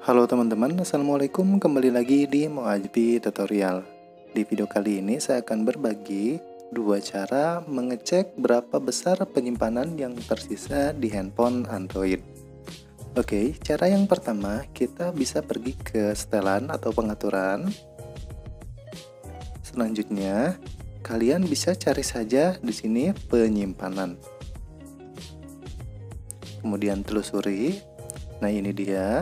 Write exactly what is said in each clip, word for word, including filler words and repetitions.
Halo teman-teman, Assalamualaikum, kembali lagi di Moajbi Tutorial. Di video kali ini saya akan berbagi dua cara mengecek berapa besar penyimpanan yang tersisa di handphone Android. Oke, cara yang pertama kita bisa pergi ke setelan atau pengaturan. Selanjutnya, kalian bisa cari saja di sini penyimpanan. Kemudian telusuri. Nah, ini dia.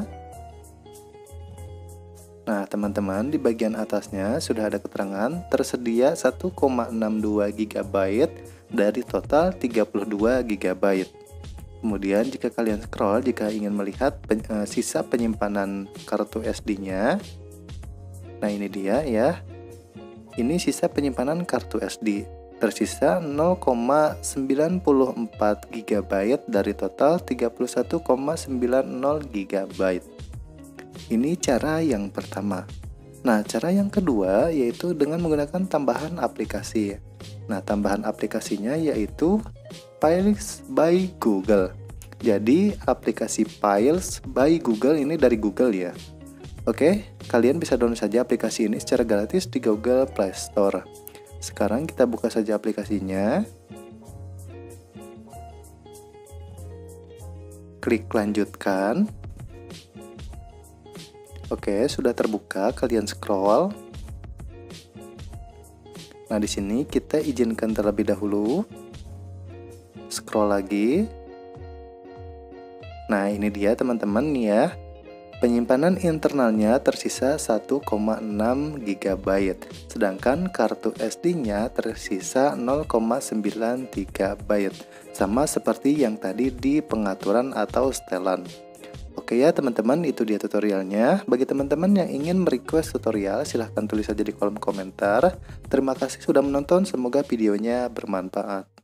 Nah, teman-teman, di bagian atasnya sudah ada keterangan tersedia satu koma enam dua giga byte dari total tiga puluh dua giga byte. Kemudian jika kalian scroll, jika ingin melihat pen, uh, sisa penyimpanan kartu S D-nya. Nah, ini dia ya. Ini sisa penyimpanan kartu S D. Tersisa nol koma sembilan empat giga byte dari total tiga puluh satu koma sembilan nol giga byte. Ini cara yang pertama. Nah, cara yang kedua yaitu dengan menggunakan tambahan aplikasi. Nah, tambahan aplikasinya yaitu Files by Google. Jadi, aplikasi Files by Google ini dari Google ya. Oke, kalian bisa download saja aplikasi ini secara gratis di Google Play Store. Sekarang kita buka saja aplikasinya. Klik lanjutkan. Oke, sudah terbuka, kalian scroll. Nah, di sini kita izinkan terlebih dahulu. Scroll lagi. Nah, ini dia teman-teman ya. Penyimpanan internalnya tersisa satu koma enam giga byte, sedangkan kartu S D-nya tersisa nol koma sembilan tiga byte, sama seperti yang tadi di pengaturan atau setelan. Oke ya teman-teman, itu dia tutorialnya. Bagi teman-teman yang ingin merequest tutorial, silahkan tulis saja di kolom komentar. Terima kasih sudah menonton, semoga videonya bermanfaat.